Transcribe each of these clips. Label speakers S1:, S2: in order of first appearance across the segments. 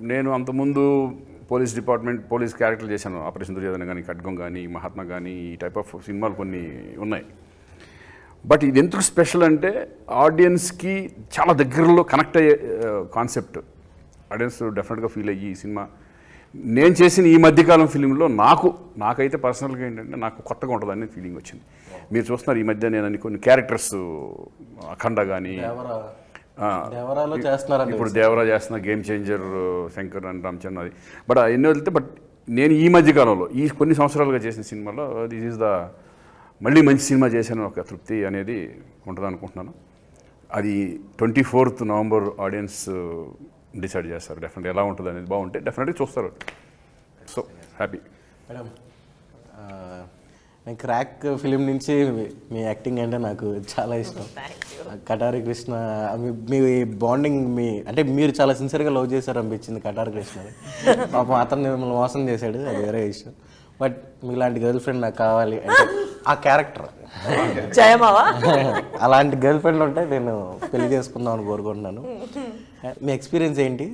S1: నేను అంతకుముందు police department police character చేశాను. ఆపరేషన్ దుర్యోధన కానీ, ఖడ్గం కానీ, మహాత్మా కానీ, ఈ టైప్ ఆఫ్ సినిమాలు కొన్ని ఉన్నాయి. బట్ ఇది ఎందుకు స్పెషల్ అంటే ఆడియన్స్కి చాలా దగ్గరలో కనెక్ట్ అయ్యే కాన్సెప్ట్. ఆడియన్స్ డెఫినెట్గా ఫీల్ అయ్యి ఈ సినిమా నేను చేసిన ఈ మధ్యకాలం ఫిలింలో నాకైతే పర్సనల్గా ఏంటంటే నాకు కొత్తగా ఉంటుందని ఫీలింగ్ వచ్చింది. మీరు చూస్తున్నారు ఈ మధ్య నేను కొన్ని క్యారెక్టర్స్ అఖండ కానీ, ఇప్పుడు దేవరా చేస్తున్న game changer Shankar and Ramachandra అది. బట్ ఎన్నో వెళ్తే బట్ నేను ఈ మధ్యకాలంలో ఈ కొన్ని సంవత్సరాలుగా చేసిన సినిమాలో దిస్ ఈజ్ ద మళ్ళీ మంచి సినిమా చేశాను ఒక తృప్తి అనేది ఉంటుంది అనుకుంటున్నాను. అది 24th నవంబర్ ఆడియన్స్ డిసైడ్ చేస్తారు. డెఫినెట్గా ఎలా ఉంటుంది అనేది బాగుంటే డెఫినెట్గా చూస్తారు. So happy.
S2: మేడం, నేను క్రాక్ ఫిలిం నుంచి మీ యాక్టింగ్ అంటే నాకు చాలా ఇష్టం. కటారి కృష్ణ మీ బాండింగ్ అంటే మీరు చాలా సిన్సియర్గా లవ్ చేశారు అనిపించింది కటారి కృష్ణ. పాపం అతను మిమ్మల్ని మోసం చేశాడు, అది వేరే విషయం. బట్ మీలాంటి గర్ల్ ఫ్రెండ్ నాకు కావాలి అంటే ఆ క్యారెక్టర్ అలాంటి గర్ల్ ఫ్రెండ్ ఉంటే నేను పెళ్లి చేసుకుందాం అని కోరుకుంటున్నాను. మీ ఎక్స్పీరియన్స్ ఏంటి?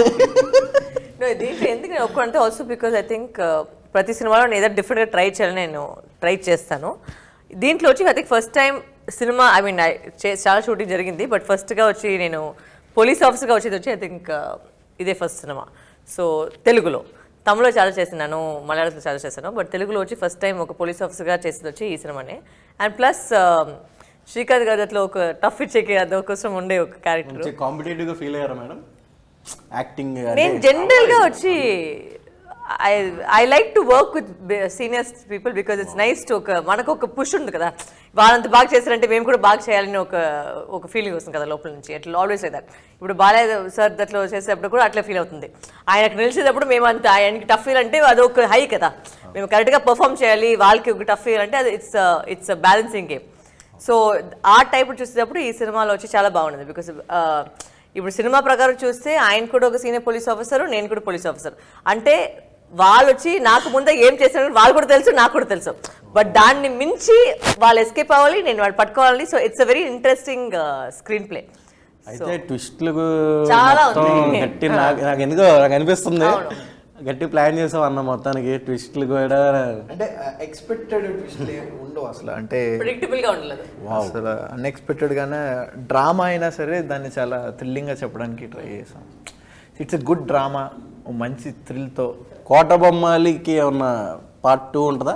S3: ఎందుకు ఒప్పుకుంటే ఆల్సో బికాజ్ ఐ థింక్ ప్రతి సినిమాలో నేను ఏదో డిఫరెంట్గా ట్రై చేయాలని నేను ట్రై చేస్తాను. దీంట్లో వచ్చి I think first time cinema I mean చాలా షూటింగ్ జరిగింది. బట్ ఫస్ట్గా వచ్చి నేను పోలీస్ ఆఫీసర్గా వచ్చేది వచ్చి ఐ థింక్ ఇదే ఫస్ట్ సినిమా. సో తెలుగులో, తమిళలో చాలా చేసినాను, మలయాళంలో చాలా చేశాను. బట్ తెలుగులో వచ్చి ఫస్ట్ టైం ఒక పోలీస్ ఆఫీసర్గా చేసేది వచ్చి ఈ సినిమానే. అండ్ ప్లస్ శ్రీకాంత్ గారి అట్లా ఒక టఫ్ ఇచ్చేకి అదొకసం ఉండే ఒక క్యారెక్టర్.
S2: కాంపిటేటివ్గా ఫీల్ అయ్యారా మేడం యాక్టింగ్?
S3: నేను జనరల్గా వచ్చి I like to work with seniors people because it's nice to మనకు ఒక పుష్ ఉంది కదా, వాళ్ళంత బాగా చేశారంటే మేము కూడా బాగా చేయాలని ఒక ఫీలింగ్ వస్తుంది కదా లోపల నుంచి. అట్లా ఆల్వేస్ లైక్ దట్. ఇప్పుడు బాలయ్య సార్ అట్లా చేసేటప్పుడు కూడా అట్లా ఫీల్ అవుతుంది. ఆయనకు నిలిచేటప్పుడు మేము అంత ఆయనకి టఫ్ ఫీల్ అంటే అది ఒక హై కదా, మేము కరెక్ట్గా పర్ఫామ్ చేయాలి, వాళ్ళకి ఒక టఫ్ ఫీల్ అంటే అది ఇట్స్ బ్యాలెన్సింగ్ గేమ్. సో ఆ టైప్ చూసేటప్పుడు ఈ సినిమాలో వచ్చి చాలా బాగుంది. బికాస్ ఇప్పుడు సినిమా ప్రకారం చూస్తే ఆయన కూడా ఒక సీనియర్ పోలీస్ ఆఫీసర్, నేను కూడా పోలీస్ ఆఫీసర్. అంటే వాళ్ళు వచ్చి నాకు ముందే ఏం చేశారు వాళ్ళు కూడా తెలుసు, నాకు కూడా తెలుసు. బట్ దాన్ని మించి వాళ్ళు ఎస్కేప్ అవ్వాలి, నేను వాళ్ళు పట్టుకోవాలి. So it's a very interesting screenplay.
S2: అయితే ట్విస్ట్లు
S3: చాలా
S2: గట్టి నాకు ఎందుకో నాకు అనిపిస్తుంది గట్టి ప్లాన్ చేసావు అన్న మొత్తానికి. ట్విస్ట్లు కూడా
S4: అంటే ఎక్స్పెక్టెడ్ ట్విస్ట్లు ఉండవు అసలు, అంటే
S3: ప్రెడిక్టబుల్గా ఉండలేదు
S4: అసలు. అన్ఎక్స్పెక్టెడ్గానే డ్రామా అయినా సరే దాన్ని చాలా థ్రిల్లింగ్గా చెప్పడానికి ట్రై చేసాం. ఇట్స్ ఎ గుడ్ డ్రామా, మంచి థ్రిల్తో.
S2: కోట బొమ్మలకి ఏమన్నా పార్ట్ 2 ఉంటుందా?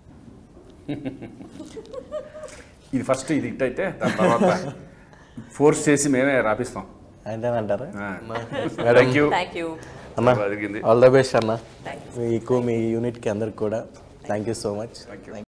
S1: ఇది ఫస్ట్ ఇది హిట్ అయితే దాని తర్వాత ఫోర్స్ చేసి మేమే రాపిస్తాం
S2: అంతేనంటారా?
S3: థ్యాంక్ యూ
S2: అన్న, ఆల్ ద బెస్ట్ అన్న. మీకు మీ యూనిట్కి అందరికి కూడా థ్యాంక్ యూ సో మచ్.